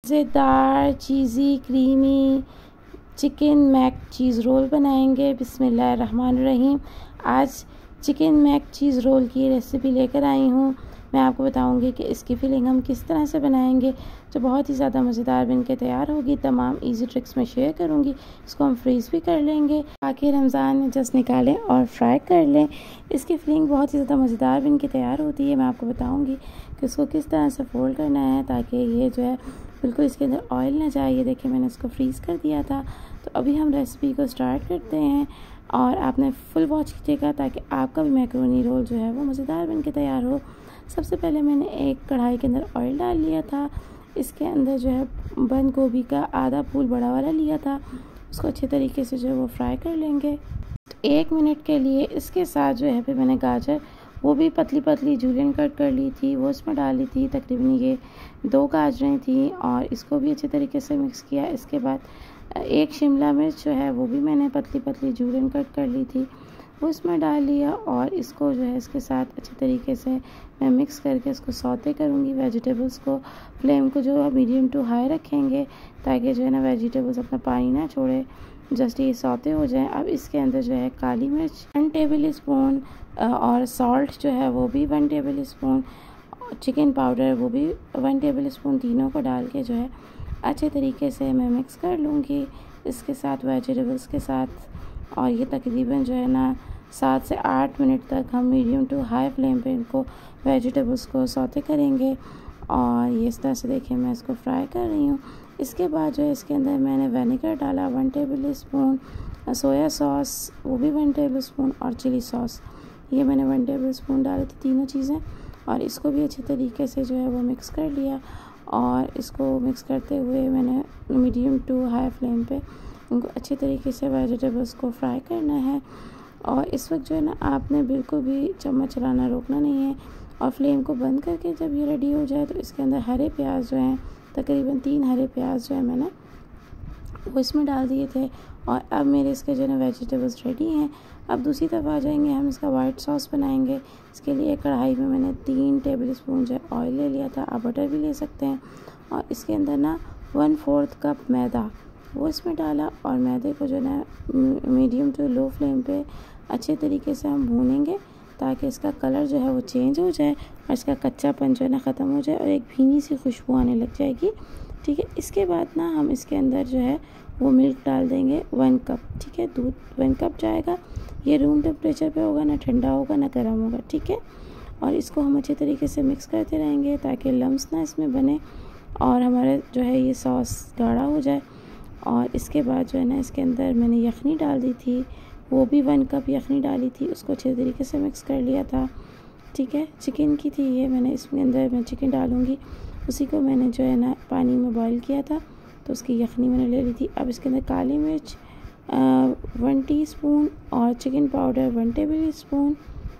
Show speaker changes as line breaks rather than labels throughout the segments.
मज़ेदार cheesy creamy chicken mac cheese roll बनाएंगे। बिस्मिल्लाहिर्रहमानिर्रहीम। आज चिकन मैक चीज़ रोल की रेसिपी लेकर आई हूँ। मैं आपको बताऊंगी कि इसकी फिलिंग हम किस तरह से बनाएंगे जो बहुत ही ज़्यादा मज़ेदार बनके तैयार होगी। तमाम इजी ट्रिक्स मैं शेयर करूँगी। इसको हम फ्रीज़ भी कर लेंगे ताकि रमज़ान में जस्ट निकालें और फ्राई कर लें। इसकी फिलिंग बहुत ही ज़्यादा मज़ेदार बनके तैयार होती है। मैं आपको बताऊँगी कि इसको किस तरह से फोल्ड करना है ताकि ये जो है बिल्कुल इसके अंदर ऑयल ना जाए। ये देखिए मैंने इसको फ्रीज़ कर दिया था। तो अभी हम रेसिपी को स्टार्ट करते हैं और आपने फुल वॉच कीजिएगा ताकि आपका भी मैक्रोनी रोल जो है वो मज़ेदार बनके तैयार हो। सबसे पहले मैंने एक कढ़ाई के अंदर ऑयल डाल लिया था। इसके अंदर जो है बंद गोभी का आधा फूल बड़ा वाला लिया था। उसको अच्छे तरीके से जो है वो फ्राई कर लेंगे। तो 1 मिनट के लिए इसके साथ जो है फिर मैंने गाजर वो भी पतली पतली जूलियन कट कर ली थी, वो इसमें डाली थी। तकरीबन ये 2 गाजरें थी और इसको भी अच्छे तरीके से मिक्स किया। इसके बाद एक शिमला मिर्च जो है वो भी मैंने पतली पतली जूलियन कट कर ली थी, वो इसमें डाल लिया और इसको जो है इसके साथ अच्छे तरीके से मैं मिक्स करके इसको सौते करूँगी। वेजिटेबल्स को फ्लेम को जो है मीडियम टू हाई रखेंगे ताकि जो है ना वेजिटेबल्स अपना पानी ना छोड़े, जस्ट ये सौते हो जाए। अब इसके अंदर जो है काली मिर्च 1 टेबल स्पून और सॉल्ट जो है वो भी 1 टेबल स्पून, चिकन पाउडर वो भी 1 टेबल स्पून, तीनों को डाल के जो है अच्छे तरीके से मैं मिक्स कर लूँगी इसके साथ वेजिटेबल्स के साथ। और ये तकरीबन जो है ना 7 से 8 मिनट तक हम मीडियम टू हाई फ्लेम पे इनको वेजिटेबल्स को सौते करेंगे। और ये इस तरह से देखिए मैं इसको फ्राई कर रही हूँ। इसके बाद जो है इसके अंदर मैंने विनेगर डाला 1 टेबल स्पून, सोया सॉस वो भी 1 टेबल स्पून और चिली सॉस ये मैंने 1 टेबल स्पून डाली थी, तीनों चीज़ें। और इसको भी अच्छे तरीके से जो है वो मिक्स कर लिया और इसको मिक्स करते हुए मैंने मीडियम टू हाई फ्लेम पे इनको अच्छे तरीके से वेजिटेबल्स को फ्राई करना है। और इस वक्त जो है ना आपने बिल्कुल भी चम्मच चलाना रोकना नहीं है। और फ्लेम को बंद करके जब ये रेडी हो जाए तो इसके अंदर हरे प्याज जो हैं तकरीबन 3 हरे प्याज जो है मैंने वो इसमें डाल दिए थे। और अब मेरे इसके जो है वेजिटेबल्स रेडी हैं। अब दूसरी तरफ आ जाएंगे, हम इसका वाइट सॉस बनाएंगे। इसके लिए कढ़ाई में मैंने 3 टेबल स्पून जो है ऑयल ले लिया था, आप बटर भी ले सकते हैं। और इसके अंदर ना 1/4 कप मैदा वो इसमें डाला और मैदे को जो है ना मीडियम टू लो फ्लेम पे अच्छे तरीके से हम भूनेंगे ताकि इसका कलर जो है वो चेंज हो जाए और इसका कच्चापन जो है ना ख़त्म हो जाए और एक भीनी सी खुशबू आने लग जाएगी। ठीक है, इसके बाद ना हम इसके अंदर जो है वो मिल्क डाल देंगे 1 कप। ठीक है, दूध 1 कप जाएगा। ये रूम टेम्परेचर पे होगा, ना ठंडा होगा ना गर्म होगा। ठीक है, और इसको हम अच्छे तरीके से मिक्स करते रहेंगे ताकि लम्स ना इसमें बने और हमारा जो है ये सॉस गाढ़ा हो जाए। और इसके बाद जो है ना इसके अंदर मैंने यखनी डाल दी थी, वो भी 1 कप यखनी डाली थी, उसको अच्छे तरीके से मिक्स कर लिया था। ठीक है, चिकन की थी ये, मैंने इसमें अंदर मैं चिकन डालूँगी, उसी को मैंने जो है ना पानी में बॉईल किया था तो उसकी यखनी मैंने ले ली थी। अब इसके अंदर काली मिर्च 1 टीस्पून और चिकन पाउडर 1 टेबल स्पून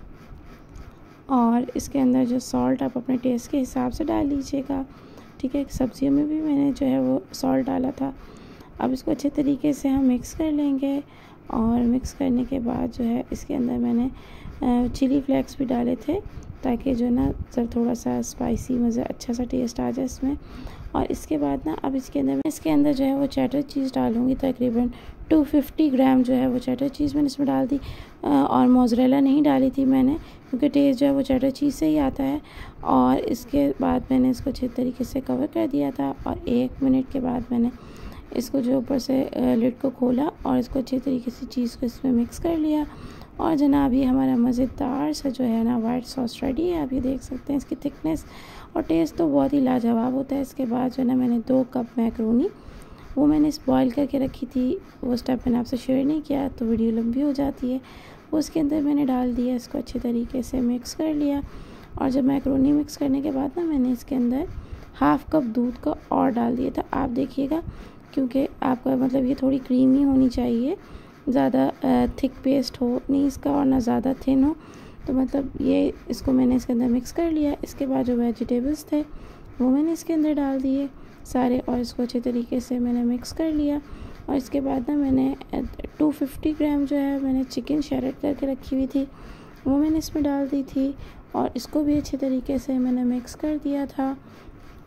और इसके अंदर जो सॉल्ट आप अपने टेस्ट के हिसाब से डाल लीजिएगा। ठीक है, सब्जियों में भी मैंने जो है वो सॉल्ट डाला था। अब इसको अच्छे तरीके से हम मिक्स कर लेंगे और मिक्स करने के बाद जो है इसके अंदर मैंने चिली फ्लेक्स भी डाले थे ताकि जो है ना सर थोड़ा सा स्पाइसी मज़ा अच्छा सा टेस्ट आ जाए इसमें। और इसके बाद ना अब इसके अंदर जो है वो चेडर चीज़ डालूँगी। तकरीबन 250 ग्राम जो है वो चेडर चीज़ मैंने इसमें डाल दी और मोज़रेला नहीं डाली थी मैंने क्योंकि टेस्ट जो है वो चेडर चीज़ से ही आता है। और इसके बाद मैंने इसको अच्छे तरीके से कवर कर दिया था और 1 मिनट के बाद मैंने इसको जो ऊपर से लिड को खोला और इसको अच्छे तरीके से चीज़ को इसमें मिक्स कर लिया। और जनाब ये हमारा मज़ेदार सा जो है ना वाइट सॉस रेडी है। आप ये देख सकते हैं इसकी थिकनेस और टेस्ट तो बहुत ही लाजवाब होता है। इसके बाद जो है ना मैंने 2 कप मैक्रोनी वो मैंने इस बॉयल करके रखी थी, वो स्टेप मैंने आपसे शेयर नहीं किया तो वीडियो लंबी हो जाती है। वो उसके अंदर मैंने डाल दिया, इसको अच्छे तरीके से मिक्स कर लिया। और जब मैक्रोनी मिक्स करने के बाद ना मैंने इसके अंदर 1/2 कप दूध का और डाल दिया था। आप देखिएगा क्योंकि आपका मतलब ये थोड़ी क्रीमी होनी चाहिए, ज़्यादा थिक पेस्ट हो नहीं इसका और ना ज़्यादा थिन हो। तो मतलब ये इसको मैंने इसके अंदर मिक्स कर लिया। इसके बाद जो वेजिटेबल्स थे वो मैंने इसके अंदर डाल दिए सारे और इसको अच्छे तरीके से मैंने मिक्स कर लिया। और इसके बाद ना मैंने 250 ग्राम जो है मैंने चिकन शैरेट करके रखी हुई थी वो मैंने इसमें डाल दी थी और इसको भी अच्छे तरीके से मैंने मिक्स कर दिया था।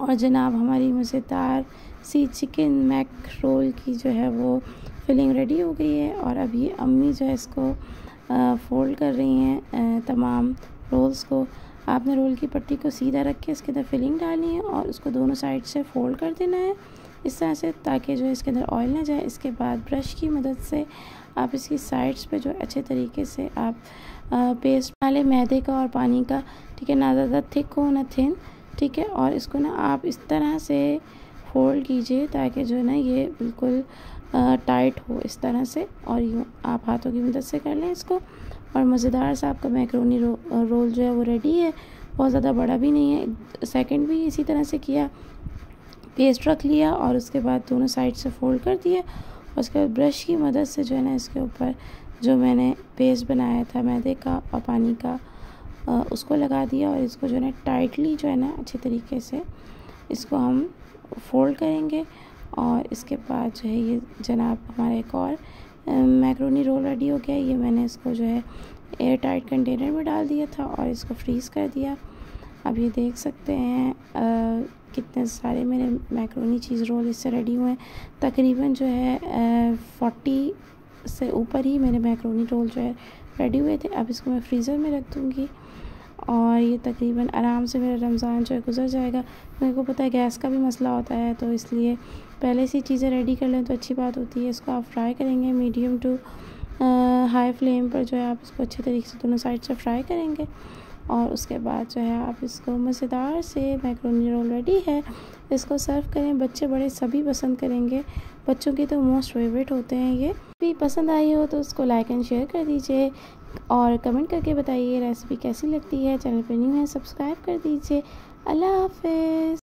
और जनाब हमारी मज़ेदार सी चिकन मैक रोल की जो है वो फिलिंग रेडी हो गई है। और अभी अम्मी जो है इसको फोल्ड कर रही हैं तमाम रोल्स को। आपने रोल की पट्टी को सीधा रख के इसके अंदर फिलिंग डालनी है और उसको दोनों साइड से फोल्ड कर देना है इस तरह से, ताकि जो है इसके अंदर ऑयल ना जाए। इसके बाद ब्रश की मदद से आप इसकी साइड्स पे जो अच्छे तरीके से आप पेस्ट डालें मैदे का और पानी का, ठीक है, ना ज़्यादा थिक हो ना थिन, ठीक है। और इसको ना आप इस तरह से फोल्ड कीजिए ताकि जो है ना ये बिल्कुल टाइट हो इस तरह से, और यूँ आप हाथों की मदद से कर लें इसको। और मज़ेदार सा आपका मैक्रोनी रोल जो है वो रेडी है। बहुत ज़्यादा बड़ा भी नहीं है। सेकंड भी इसी तरह से किया, पेस्ट रख लिया और उसके बाद दोनों साइड से फोल्ड कर दिया। और उसके बाद ब्रश की मदद से जो है ना इसके ऊपर जो मैंने पेस्ट बनाया था मैदे का और पानी का उसको लगा दिया। और इसको जो है ना टाइटली जो है ना अच्छे तरीके से इसको हम फोल्ड करेंगे। और इसके बाद जो है ये जनाब हमारा एक और मैक्रोनी रोल रेडी हो गया। ये मैंने इसको जो है एयर टाइट कंटेनर में डाल दिया था और इसको फ्रीज़ कर दिया। अब ये देख सकते हैं कितने सारे मेरे मैक्रोनी चीज़ रोल इससे रेडी हुए हैं। तकरीबन जो है 40 से ऊपर ही मेरे मैक्रोनी रोल जो है रेडी हुए थे। अब इसको मैं फ्रीज़र में रख दूँगी और ये तकरीबन आराम से मेरा रमज़ान जो है गुजर जाएगा। मेरे को पता है गैस का भी मसला होता है, तो इसलिए पहले से चीज़ें रेडी कर लें तो अच्छी बात होती है। इसको आप फ्राई करेंगे मीडियम टू हाई फ्लेम पर, जो है आप इसको अच्छे तरीके से दोनों साइड से फ्राई करेंगे। और उसके बाद जो है आप इसको मज़ेदार से मैक्रोनी रोल रेडी है, इसको सर्व करें। बच्चे बड़े सभी पसंद करेंगे, बच्चों के तो मोस्ट फेवरेट होते हैं। ये भी पसंद आई हो तो उसको लाइक एंड शेयर कर दीजिए और कमेंट करके बताइए रेसिपी कैसी लगती है। चैनल पर न्यू है सब्सक्राइब कर दीजिए। अल्लाह हाफ़िज़।